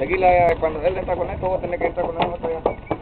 Aquí cuando él entra con esto, vos tenés que entrar con el otro ya.